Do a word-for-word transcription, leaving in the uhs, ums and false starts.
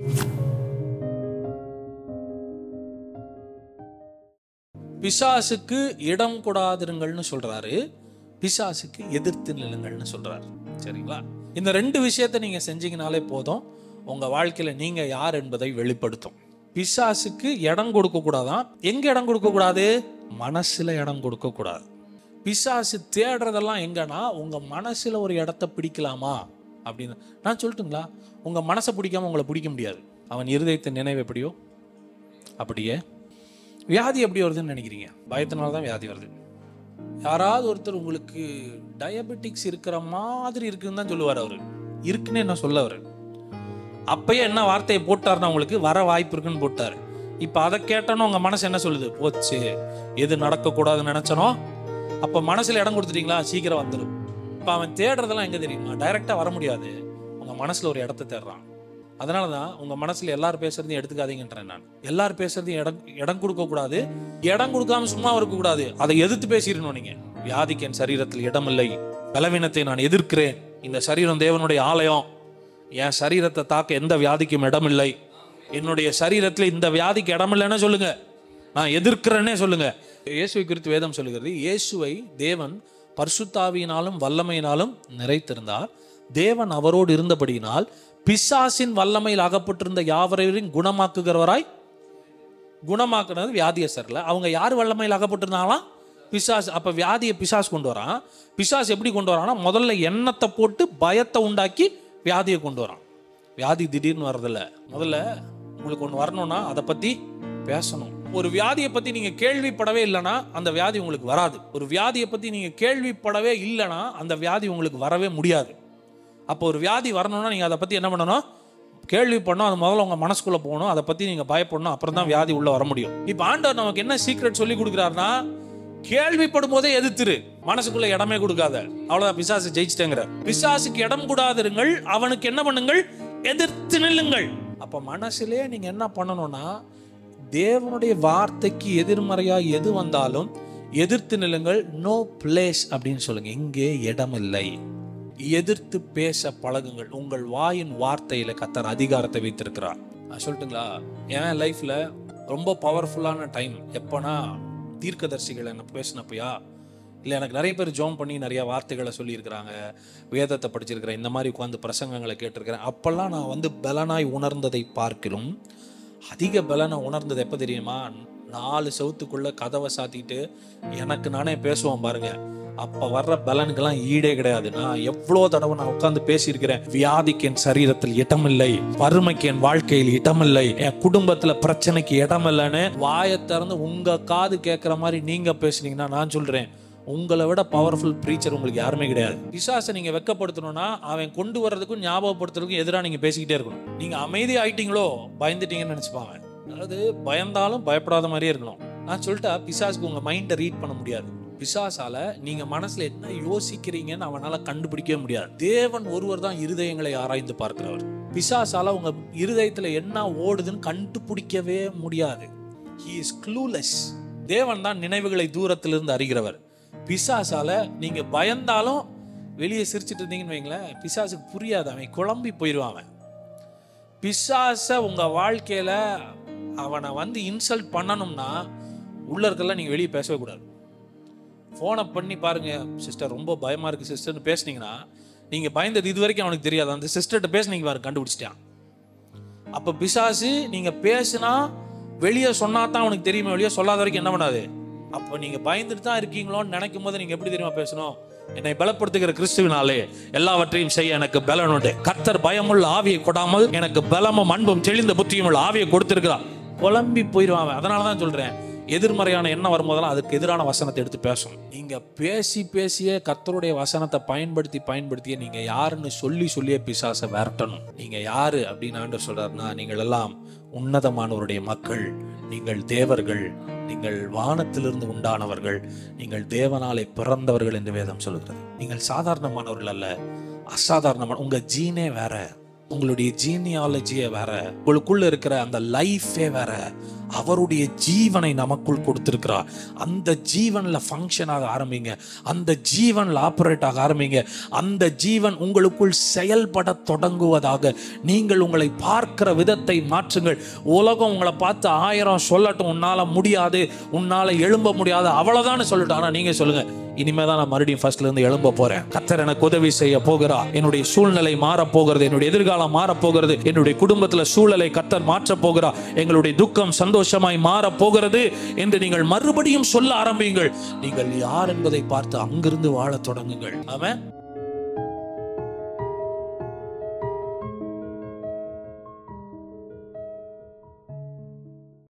பிசாசுக்கு இடம் கொடாதிருங்கள்னு சொல்றாரு, பிசாசுக்கு எதிர்த்து நில்லுங்கள்னு சொல்றாரு. சரிங்களா? இந்த ரெண்டு விஷயத்தை நீங்க செஞ்சீங்கனாலே போதும், உங்க வாழ்க்கையில நீங்க யார் என்பதை வெளிப்படுத்தும். பிசாசுக்கு இடம் கொடுக்க கூடாதான். எங்க இடம் கொடுக்க கூடாது? மனசுல இடம் கொடுக்க கூடாது. பிசாசு தேடுறதெல்லாம் எங்கன்னா உங்க மனசுல ஒரு இடத்த பிடிக்கலாமா அப்படின்னு. நான் சொல்லட்டுங்களா, உங்க மனசை பிடிக்காம உங்களை பிடிக்க முடியாது. அவன் இருதயத்தின் நினைவு எப்படியோ அப்படியே. வியாதி எப்படி வருதுன்னு நினைக்கிறீங்க? பயத்தினால்தான் வியாதி வருது. யாராவது ஒருத்தர் உங்களுக்கு டயபெட்டிக்ஸ் இருக்கிற மாதிரி இருக்குன்னு தான் சொல்லுவார். அவரு இருக்குன்னு என்ன சொல்ல, அவரு அப்பயே என்ன வார்த்தையை போட்டார்னா உங்களுக்கு வர வாய்ப்பு இருக்குன்னு போட்டார். இப்ப அதை கேட்டோன்னு உங்க மனசு என்ன சொல்லுது? போச்சு, எது நடக்கக்கூடாதுன்னு நினைச்சனோ அப்ப மனசுல இடம் கொடுத்துட்டீங்களா, சீக்கிரம் வந்துடும். இப்ப அவன் தேடுறதெல்லாம் எங்க தெரியுமா? டைரக்டா வர முடியாது, உங்க மனசுல ஒரு இடத்த தேடுறான். அதனாலதான் உங்க மனசுல எல்லாரும் பேசுறதையும் எடுத்துக்காதீங்கன்றேன் நான். எல்லாரும் பேசுறதையும் இடம் இடம் கொடுக்க கூடாது. இடம் கொடுக்காம சும்மா இருக்க கூடாது, அதை எதிர்த்து பேசிடணும். நீங்க வியாதிக்கு என் சரீரத்தில் இடம் இல்லை, பலவீனத்தை நான் எதிர்க்கிறேன், இந்த சரீரம் தேவனுடைய ஆலயம், என் சரீரத்தை தாக்க எந்த வியாதிக்கும் இடம் இல்லை, என்னுடைய சரீரத்தில் இந்த வியாதிக்கு இடம் இல்லைன்னு சொல்லுங்க, நான் எதிர்க்கிறேன்னே சொல்லுங்க. இயேசுவை குறித்து வேதம் சொல்லுகிறது, இயேசுவை தேவன் பரிசுத்தாவியினாலும் வல்லமையினாலும் நிறைத்திருந்தார். தேவன் அவரோடு இருந்தபடியினால் பிசாசின் வல்லமையில் அகப்பட்டிருந்த யாவரையும் குணமாக்குகிறவராய். குணமாக்குறது வியாதியஸ்தர்ல. அவங்க யார் வல்லமையில் அகப்பட்டிருந்தாங்களாம்? பிசாசு. அப்ப வியாதியை பிசாசு கொண்டு வரான். பிசாசு எப்படி கொண்டு வரான்னா, முதல்ல எண்ணத்தை போட்டு பயத்தை உண்டாக்கி வியாதியை கொண்டு வரான். வியாதி திடீர்னு வர்றதில்ல. முதல்ல உங்களுக்கு ஒன்று வரணும்னா அதை பத்தி பேசணும். ஒரு வியாதியை பத்தி நீங்க கேள்விப்படவே இல்லைன்னா அந்த வியாதி உங்களுக்கு வராது. ஒரு வியாதியை பத்தி நீங்க கேள்விப்படவே இல்லைன்னா அந்த வியாதி உங்களுக்கு வரவே முடியாது. அப்போ ஒரு வியாதி வரணும்னா நீங்க அதை பத்தி என்ன பண்ணணும்? கேள்வி பண்ணணும். அது முதல்ல உங்க மனசுக்குள்ள போகணும். அதை பத்தி நீங்க பயப்படணும். அப்புறம் தான் வியாதி உள்ள வர முடியும். இப்ப ஆண்டவர் நமக்கு என்ன சீக்ரெட் சொல்லி கொடுக்குறாருன்னா, கேள்விப்படும் போதே எதிர்த்துரு, மனசுக்குள்ள இடமே கொடுக்காத. அவ்வளவுதான், பிசாசு ஜெயிச்சிட்டேங்கிற. பிசாசுக்கு இடம் கூடாதிருங்கள், அவனுக்கு என்ன பண்ணுங்கள்? எதிர்த்து நில்லுங்கள். அப்ப மனசுலே நீங்க என்ன பண்ணணும்னா, தேவனுடைய வார்த்தைக்கு எதிர்மறையா எது வந்தாலும் எதிர்த்து நில்லுங்கள். நோ பிளேஸ் அப்படின்னு சொல்லுங்க, இங்கே இடம் இல்லை. எதிர்த்து பேச பழகுங்கள். உங்கள் வாயின் வார்த்தையில கர்த்தர் அதிகாரத்தை வைத்திருக்கிறார். நான் சொல்லட்டுங்களா, என் லைஃப்ல ரொம்ப பவர்ஃபுல்லான டைம் எப்போனா, தீர்க்கதரிசிகள் என்ன பேசினப்பையா, இல்லை எனக்கு நிறைய பேர் ஜோம் பண்ணி நிறைய வார்த்தைகளை சொல்லியிருக்கிறாங்க, வேதத்தை படிச்சிருக்கிறேன், இந்த மாதிரி உட்காந்து பிரசங்கங்களை கேட்டிருக்கிறேன். அப்பெல்லாம் நான் வந்து பலனாய் உணர்ந்ததை பார்க்கிறோம். அதிக பலனை உணர்ந்தது எப்போ தெரியுமா? நாலு செவத்துக்குள்ள கதவை சாத்திட்டு எனக்கு நானே பேசுவோம் பாருங்க, அப்ப வர்ற பலனுக்கெல்லாம் ஈடே கிடையாது. நான் எவ்வளோ தடவை நான் உட்கார்ந்து பேசியிருக்கிறேன், வியாதிக்கு என் சரீரத்தில் இடமில்லை, வறுமைக்கு என் வாழ்க்கையில் இடமில்லை, என் குடும்பத்துல பிரச்சனைக்கு இடமில்லைன்னு வாயை திறந்து உங்க காது கேட்கிற மாதிரி நீங்க பேசுனீங்கன்னா, நான் சொல்றேன், உங்களை விட பவர்ஃபுல் பிரீச்சர் உங்களுக்கு யாருமே கிடையாது. பிசாசை நீங்க வெட்கப்படுத்தணும்னா அவன் கொண்டு வர்றதுக்கும் ஞாபகப்படுத்துறதுக்கும் எதிராக நீங்க பேசிக்கிட்டே இருக்கணும். நீங்க அமைதி ஆயிட்டீங்களோ, பயந்துட்டீங்கன்னு நினைச்சுப்பாங்க. அதாவது பயந்தாலும் பயப்படாத மாதிரியே இருக்கணும். நான் சொல்லிட்டா பிசாசுக்கு உங்க மைண்டை ரீட் பண்ண முடியாது. பிசாசால நீங்க மனசுல என்ன யோசிக்கிறீங்கன்னு அவனால கண்டுபிடிக்கவே முடியாது. தேவன் ஒருவர் தான் இருதயங்களை ஆராய்ந்து பார்க்கிறவர். பிசாசால உங்க இருதயத்துல என்ன ஓடுதுன்னு கண்டுபிடிக்கவே முடியாது. He is clueless. தேவன் தான் நினைவுகளை தூரத்திலிருந்து அறிகிறவர். பிசாசால நீங்க பயந்தாலும் வெளியே சிரிச்சிட்டு இருந்தீங்கன்னு வைங்களேன், பிசாசுக்கு புரியாது, அவன் குழம்பி போயிடுவான். பிசாச உங்க வாழ்க்கையில அவனை வந்து இன்சல்ட் பண்ணணும்னா உள்ள இருக்கலாம், நீங்க வெளியே பேசவே கூடாது. ஃபோனை பண்ணி பாருங்க, சிஸ்டர் ரொம்ப பயமா இருக்கு சிஸ்டர்னு பேசுனீங்கன்னா, நீங்க பயந்தது இது வரைக்கும் அவனுக்கு தெரியாது. அந்த சிஸ்டர்கிட்ட பேசுனீங்க பாருங்க, கண்டுபிடிச்சிட்டான். அப்ப பிசாசு நீங்க பேசுனா வெளியே சொன்னா தான் அவனுக்கு தெரியுமே, வெளியே சொல்லாத வரைக்கும் என்ன பண்ணாது. அப்ப நீங்க பயந்துட்டு தான் இருக்கீங்களோன்னு நினைக்கும் போது நீங்க எப்படி தெரியுமா பேசணும்? என்னை பலப்படுத்துகிற கிறிஸ்துவினாலே எல்லாவற்றையும் செய்ய எனக்கு பலன் உண்டு. கர்த்தர் பயமுள்ள ஆவியை கொடாமல் எனக்கு பலமும் அன்பும் தெளிந்த புத்தியும் உள்ள ஆவியை கொடுத்திருக்கிறார். குழம்பி போயிடுவாங்க. அதனாலதான் சொல்றேன், எதிர்மறையான எண்ணம் வரும்போதெல்லாம் அதுக்கு எதிரான வசனத்தை எடுத்து பேசணும். நீங்க பேசி பேசியே கர்த்தருடைய வசனத்தை பயன்படுத்தி பயன்படுத்தியே நீங்க யாருன்னு சொல்லி சொல்லியே பிசாசை விரட்டணும். நீங்க யாரு அப்படின்னு ஆண்டவர் சொல்றாருன்னா, நீங்கள் எல்லாம் உன்னதமானவருடைய மக்கள், நீங்கள் தேவர்கள், நீங்கள் வானத்திலிருந்து உண்டானவர்கள், நீங்கள் தேவனாலே பிறந்தவர்கள் என்று வேதம் சொல்லுகிறது. நீங்கள் சாதாரணமானவர்கள் அல்ல, அசாதாரணமான. உங்க ஜீனே வேற. உங்களுடைய ஜீனியாலஜியே வேற, உங்களுக்குள்ள இருக்கிற அந்த லைஃபே வேற. அவருடைய ஜீவனை நமக்குள் கொடுத்திருக்கிறார். அந்த ஜீவன்ல ஃபங்க்ஷன் ஆக ஆரம்பிங்க, அந்த ஜீவன்ல ஆபரேட் ஆக ஆரம்பிங்க. அந்த ஜீவன் உங்களுக்குள் செயல்பட தொடங்குவதாக நீங்கள் உங்களை பார்க்கிற விதத்தை மாற்றுங்கள். உலகம் உங்களை பார்த்து ஆயிரம் சொல்லட்டும், உன்னால முடியாது, உன்னால எழும்ப முடியாது, அவ்வளவுதான் சொல்லட்டும். ஆனா நீங்க சொல்லுங்க, இனிமே தான் நான் மறுபடியும் ஃபர்ஸ்ட்ல இருந்து எழும்ப போறேன். கர்த்தர் எனக்கு உதவி செய்ய போகிறார். என்னுடைய சூழ்நிலை மாறப் போகிறது, என்னுடைய எதிர்காலம் மாறப் போகிறது, என்னுடைய குடும்பத்துல சூழலை கர்த்தர் மாற்ற போகிறார், எங்களுடைய துக்கம் சந்தோஷமாய் மாறப் போகிறது என்று நீங்கள் மறுபடியும் சொல்ல ஆரம்பியுங்கள். நீங்கள் யார் என்பதை பார்த்து அங்கிருந்து வாழத் தொடங்குங்கள். ஆமென்.